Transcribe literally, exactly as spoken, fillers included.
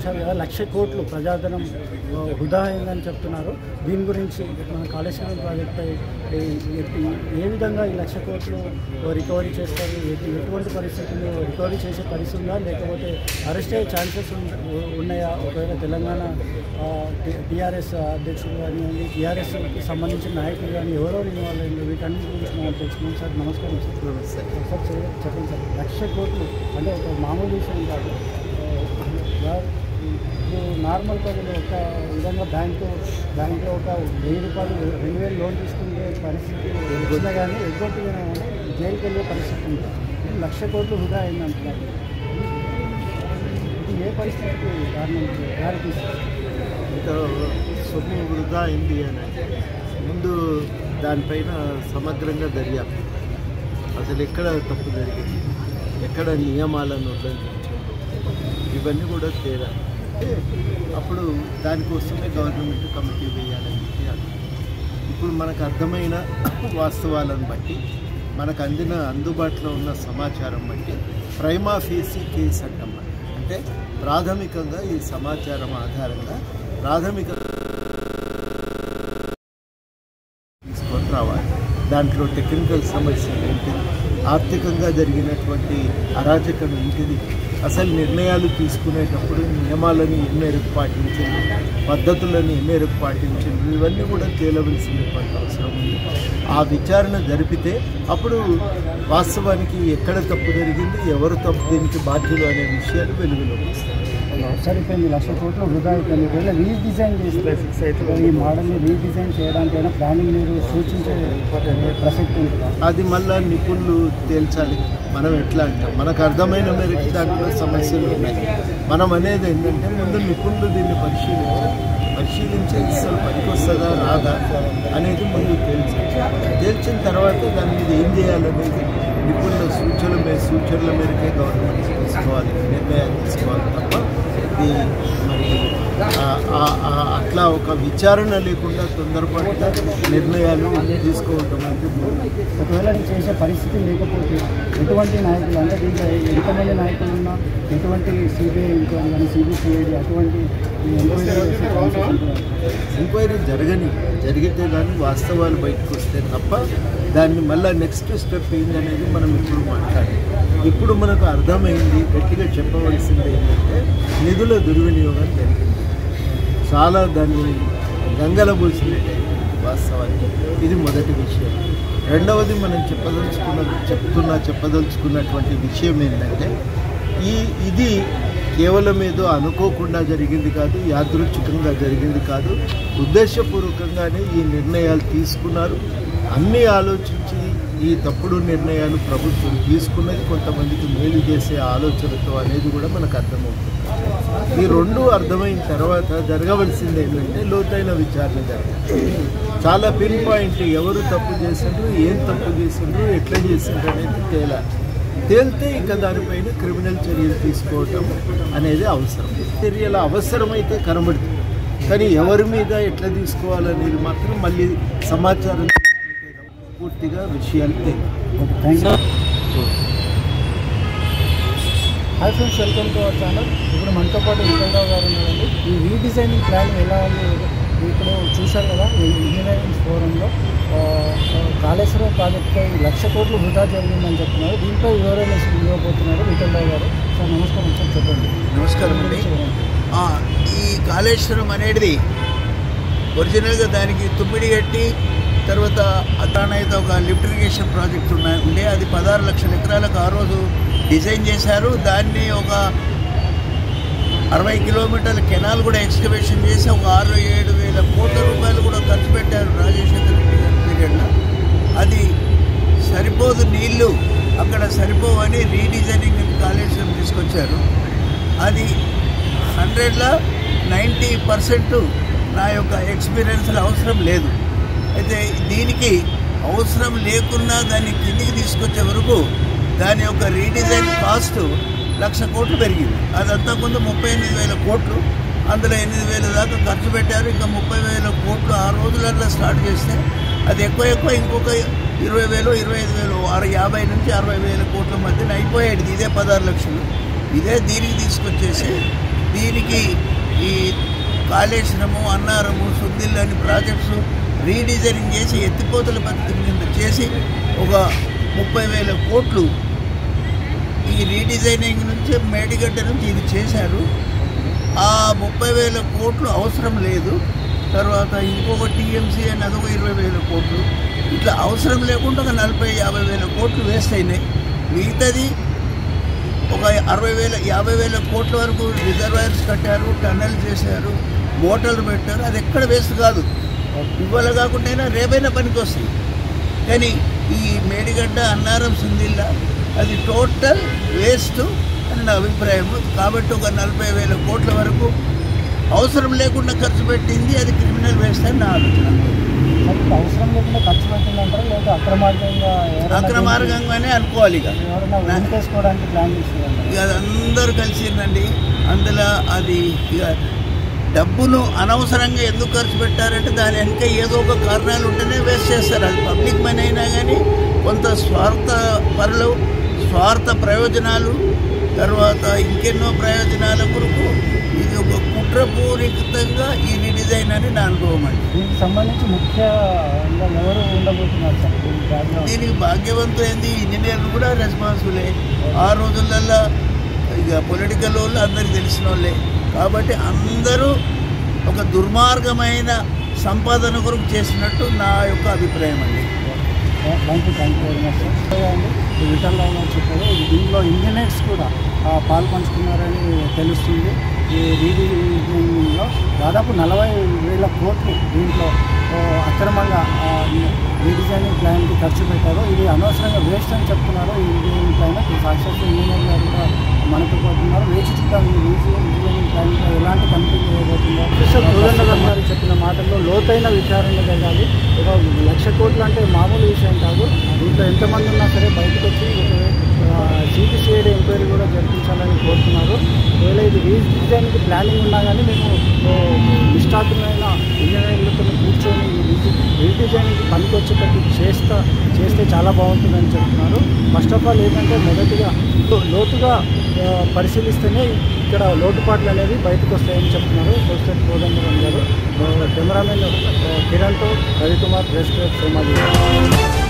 చూశారు కదా, లక్ష కోట్లు ప్రజాధనం వృధా అయిందని చెప్తున్నారు. దీని గురించి మన కాళేశ్వరం ప్రాజెక్టుపై ఏ విధంగా ఈ లక్ష కోట్లు రికవరీ చేస్తారు, ఎటువంటి పరిస్థితుల్లో రికవరీ చేసే పరిస్థితి ఉందా, లేకపోతే అరెస్ట్ అయ్యే ఛాన్సెస్ ఉన్నాయా? ఒకవేళ తెలంగాణ టీఆర్ఎస్ అధ్యక్షులు కానివ్వండి, టీఆర్ఎస్కి సంబంధించిన నాయకులు కానీ ఎవరో ఇన్వాల్వ్ అయ్యింది, వీటన్నిటి గురించి మనం తెలుసుకున్నాం. సార్ నమస్కారం. సార్ సార్ చెప్పండి సార్, లక్ష కోట్లు అంటే ఒక మామూలు విషయం కాదు. ఇప్పుడు నార్మల్ ప్రజలు ఒక విధంగా బ్యాంకు బ్యాంకులో ఒక వెయ్యి రూపాయలు రెండు వేలు లోన్ తీసుకునే పరిస్థితి వచ్చినా కానీ ఎగ్గొట్టుగా జైలుకి వెళ్ళే పరిస్థితి ఉంది. లక్ష కోట్లు వృధా అయిందంటున్నారు. ఇది ఏ పరిస్థితికి కారణం దారి తీసుకుంది? ఇంత సొమ్ము వృధా అయింది అని ముందు దానిపైన సమగ్రంగా దర్యాప్తు, అసలు ఎక్కడ తప్పు జరిగింది, ఎక్కడ నియమాలను ఉల్లంఘించారు, ఇవన్నీ కూడా తేడా. అప్పుడు దానికోసమే గవర్నమెంట్ కమిటీ వేయాలని చెప్పి ఇప్పుడు మనకు అర్థమైన వాస్తవాలను బట్టి, మనకు అందిన అందుబాటులో ఉన్న సమాచారం బట్టి ప్రైమా ఫేసి కేసు అంటాం. అంటే ప్రాథమికంగా ఈ సమాచారం ఆధారంగా ప్రాథమిక తీసుకొని రావాలి. దాంట్లో టెక్నికల్ సమస్యలు ఏంటిది, ఆర్థికంగా జరిగినటువంటి అరాచకం ఏంటిది, అసలు నిర్ణయాలు తీసుకునేటప్పుడు నియమాలను ఏ మేరకు పాటించింది, పద్ధతులను ఏ మేరకు పాటించింది, ఇవన్నీ కూడా తేలవలసినటువంటి అవసరం ఉంది. ఆ విచారణ జరిపితే అప్పుడు వాస్తవానికి ఎక్కడ తప్పు జరిగింది, ఎవరు తప్పు దీనికి బాధ్యులు అనే విషయాలు వెలుగులోకి వస్తాయి. సరిపోయింది, లక్ష కోట్లు వృధా అయిపోయింది. ఒకవేళ రీడిజైన్ చేస్తే ఫిక్స్ అయితే ఈ మోడల్ని రీడిజైన్ చేయడానికైనా ప్లానింగ్ మీరు సూచించే ప్రసక్తి ఉంటుంది. అది మళ్ళీ నిపుణులు తేల్చాలి. మనం ఎట్లా అంటాం, మనకు అర్థమైన మేరకు దాంట్లో సమస్యలు ఉన్నాయి. మనం అనేది ఏంటంటే ముందు నిపుణులు దీన్ని పరిశీలించాలి, పరిశీలించి అసలు పనికొస్తుందా రాదా అనేది ముందు తేల్చాలి. తేల్చిన తర్వాత దాని మీద ఏం చేయాలనేది నిపుణుల సూచనల మీద సూచనల మేరకే గవర్నమెంట్ తీసుకోవాలి, నిర్ణయాలు తీసుకోవాలి తప్ప ఇది మరి అట్లా ఒక విచారణ లేకుండా తొందరపాటుగా నిర్ణయాలు తీసుకోవటం అంటే ఒకవేళ చేసే పరిస్థితి లేకపోతే ఎటువంటి నాయకులు అంటే దీంట్లో ఎంతమంది నాయకులు ఉన్నా ఎటువంటి సిబిఐ ఎంక్వైరీ కానీ సిబిసిఐడి అటువంటి ఎంక్వైరీ జరగని జరిగితే కానీ వాస్తవాలు బయటకు వస్తే తప్ప దాన్ని మళ్ళీ నెక్స్ట్ స్టెప్ ఏంటనేది మనం ఇప్పుడు మాట్లాడాలి. ఇప్పుడు మనకు అర్థమైంది, గట్టిగా చెప్పవలసింది ఏంటంటే నిధుల దుర్వినియోగం జరిగింది. చాలా దాన్ని గంగలబోసినట్టు వాస్తవానికి ఇది మొదటి విషయం. రెండవది మనం చెప్పదలుచుకున్న చెప్తున్నా చెప్పదలుచుకున్నటువంటి విషయం ఏంటంటే ఈ ఇది కేవలం ఏదో అనుకోకుండా జరిగింది కాదు, యాదృచ్ఛికంగా జరిగింది కాదు, ఉద్దేశపూర్వకంగానే ఈ నిర్ణయాలు తీసుకున్నారు. అన్నీ ఆలోచించి ఈ తప్పుడు నిర్ణయాలు ప్రభుత్వం తీసుకున్నది కొంతమందికి మేలు చేసే ఆలోచనతో అనేది కూడా మనకు అర్థమవుతుంది. ఈ రెండు అర్థమైన తర్వాత జరగవలసింది ఏంటంటే లోతైన విచారణ జరగాలి. చాలా పిన్ పాయింట్ ఎవరు తప్పు చేసిండ్రు, ఏం తప్పు చేసిండ్రు, ఎట్లా చేసిండ్రు అనేది తేలాలి. తేలితే ఇక దానిపైన క్రిమినల్ చర్యలు తీసుకోవటం అనేది అవసరం. చర్యల అవసరమైతే కనబడుతుంది, కానీ ఎవరి మీద ఎట్లా తీసుకోవాలనేది మాత్రం మళ్ళీ సమాచారం పూర్తిగా విషయాలు తెలియదు. Hi friends, welcome to our channel. ఇప్పుడు మనతో పాటు విజయరావు గారు ఉన్నారండి. ఈ రీడిజైనింగ్ ప్లాన్ ఎలా ఉంది ఇప్పుడు చూశారు కదా, ఈ ఇంజనీరింగ్ ఫోరంలో కాళేశ్వరం ప్రాజెక్టుపై లక్ష కోట్లు వృధా జరిగిందని చెప్తున్నారు. దీంట్లో వివరణ ఇవ్వబోతున్నారు విజయరావు గారు. సార్ నమస్కారం సార్, చెప్పండి. నమస్కారం అండి. ఈ కాళేశ్వరం అనేది ఒరిజినల్గా దానికి తుమ్మిడి కట్టి తర్వాత అతానైతే ఒక లిఫ్ట్ ఇరిగేషన్ ప్రాజెక్ట్ ఉన్నాయి ఉండే అది పదహారు లక్షల ఎకరాలకు ఆ రోజు డిజైన్ చేశారు. దాన్ని ఒక అరవై కిలోమీటర్ల కెనాల్ కూడా ఎక్స్కవేషన్ చేసి ఒక ఆరు ఏడు వేల కోట్ల రూపాయలు కూడా ఖర్చు పెట్టారు రాజశేఖర రెడ్డి గారి పీరియడ్లో. అది సరిపోదు, నీళ్లు అక్కడ సరిపోవని రీడిజైనింగ్ కాళేశ్వరం తీసుకొచ్చారు. అది హండ్రెడ్లో నైంటీ పర్సెంట్ నా యొక్క ఎక్స్పీరియన్స్లో అవసరం లేదు. అయితే దీనికి అవసరం లేకున్నా దాన్ని కిందికి తీసుకొచ్చే వరకు దాని యొక్క రీడిజైన్ కాస్ట్ లక్ష కోట్లు పెరిగింది. అదంతా ముందు ముప్పై ఎనిమిది వేల కోట్లు, అందులో ఎనిమిది వేల దాకా ఖర్చు పెట్టారు. ఇంకా ముప్పై వేల కోట్లు ఆ రోజులలో స్టార్ట్ చేస్తే అది ఎక్కువ ఎక్కువ ఇంకొక ఇరవై వేలు ఇరవై ఐదు వేలు ఆరు యాభై నుంచి అరవై వేల కోట్ల మధ్యన అయిపోయాడు. ఇదే పదహారు లక్షలు ఇదే దీనికి తీసుకొచ్చేసి దీనికి ఈ కాళేశ్వరము, అన్నారము, సుద్దిల్లు అని ప్రాజెక్ట్స్ రీడిజైనింగ్ చేసి ఎత్తిపోతల పద్ధతి కింద చేసి ఒక ముప్పై వేల కోట్లు ఈ రీడిజైనింగ్ నుంచి మేడిగడ్డ నుంచి ఇది చేశారు. ఆ ముప్పై వేల కోట్లు అవసరం లేదు. తర్వాత ఇంకొక టీఎంసీ అని అదొక ఇరవై వేల కోట్లు, ఇట్లా అవసరం లేకుండా ఒక నలభై యాభై వేల కోట్లు వేస్ట్ అయినాయి. మిగతాది ఒక అరవై వేల యాభై వేల కోట్ల వరకు రిజర్వాయర్స్ కట్టారు, టన్నెల్ చేశారు, మోటార్లు పెట్టారు. అది ఎక్కడ వేస్ట్ కాదు. ఇవాళ కాకుండా రేపైనా పనికి వస్తుంది. కానీ ఈ మేడిగడ్డ, అన్నారం, సుందిల్ల అది టోటల్ వేస్ట్ అని నా అభిప్రాయం. కాబట్టి ఒక నలభై వేల కోట్ల వరకు అవసరం లేకుండా ఖర్చు పెట్టింది, అది క్రిమినల్ వేస్ట్ అని నా ఆలోచన. అవసరం లేకుండా ఖర్చు పెట్టిందంటారా లేదా అక్రమార్గంగా? అక్రమార్గంగానే అనుకోవాలి. ఇక చేసుకోవడానికి ప్లాన్ చేసేవాళ్ళు ఇక అది అందరూ కలిసిందండి. అందులో అది ఇక డబ్బును అనవసరంగా ఎందుకు ఖర్చు పెట్టారంటే దాని వెనుక ఏదో ఒక కారణాలు ఉంటేనే వేస్ట్ చేస్తారు. అది పబ్లిక్ మనీ అయినా కానీ కొంత స్వార్థ పరులు, స్వార్థ ప్రయోజనాలు, తర్వాత ఇంకెన్నో ప్రయోజనాల కొరకు ఇది ఒక కుట్రపూరితంగా ఈ రీడిజైన్ అని నా అనుభవం అండి. దీనికి సంబంధించి ముఖ్య ఎవరు ఉండబోతున్నారు సార్? దీనికి భాగ్యవంతులైంది ఇంజనీర్లు కూడా రెస్పాన్సిబులే. ఆ రోజులల్లో ఇక పొలిటికల్ వాళ్ళు అందరికి తెలిసిన వాళ్ళే. కాబట్టి అందరూ ఒక దుర్మార్గమైన సంపాదన కొరకు చేసినట్టు నా యొక్క అభిప్రాయం అండి. Thank you thank you very much sir. అండి రిటర్న్లో చెప్పారు దీనిలో ఇంజనీర్స్ కూడా పాల్పంచుకున్నారని తెలుస్తుంది. ఈ రీడిజైనింగ్లో దాదాపు నలభై వేల కోట్లు దీంట్లో అక్రమంగా రీడిజైనింగ్ ప్లాన్కి ఖర్చు పెట్టారు. ఇది అనవసరంగా వేస్ట్ అని చెప్తున్నారు. ఈ రీడిజైనింగ్ ప్లాన్ సాక్షాత్ ఇంజనీర్ గారు కూడా మనకు పోతున్నారు. వేచి చూద్దాం ఈ రీడిజైనింగ్ ప్లాన్లో ఎలాంటి కంపెనీ చేయబోతుందో. ప్రొఫెసర్ కోదండరామ్ గారు చెప్పిన మాటల్లో లోతైన విచారణ జరగాలి. ఒక లక్ష కోట్లు అంటే మామూలు విషయం కాదు. దీంట్లో ఎంతమంది ఉన్నా సరే బయటకు వచ్చి సిబిసిఐడి ఎంక్వైరీ కూడా జరిపించాలని కోరుతున్నారు. ఒకవేళ ఇది రీడిజైన్కి ప్లానింగ్ ఉన్నా కానీ మేము నిష్ఠాతులైన ఇంజనీర్లతో కూర్చొని రీడిజైన్కి పనికి వచ్చేటట్టు చేస్తా చేస్తే చాలా బాగుంటుందని చెప్తున్నారు. ఫస్ట్ ఆఫ్ ఆల్ ఏంటంటే మొదటిగా లోతుగా పరిశీలిస్తేనే ఇక్కడ లోటుపాట్లు అనేవి బయటకు వస్తాయని చెప్తున్నారు ప్రొఫెసర్ కోదండరామ్ గారు. కెమెరామెన్ కిరణ్తో రవికుమార్, ప్రెస్ క్లబ్ సోమాజీ.